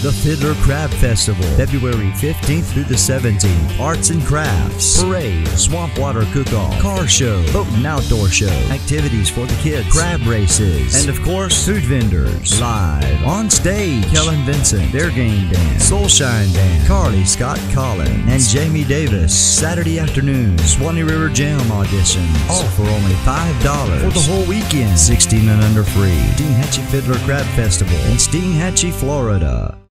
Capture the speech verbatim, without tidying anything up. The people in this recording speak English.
The Fiddler Crab Festival, February fifteenth through the seventeenth. Arts and crafts, parade, swamp water cook-off, car show, boat and outdoor show, activities for the kids, crab races, and of course, food vendors. Live on stage, Kellen Vincent, Their Game Band, Soulshine Band, Carly Scott Collins, and Jamie Davis. Saturday afternoon, Swanee River Jam audition, all for only five dollars for the whole weekend. sixteen and under free. Steinhatchee Fiddler Crab Festival in Steinhatchee, Florida.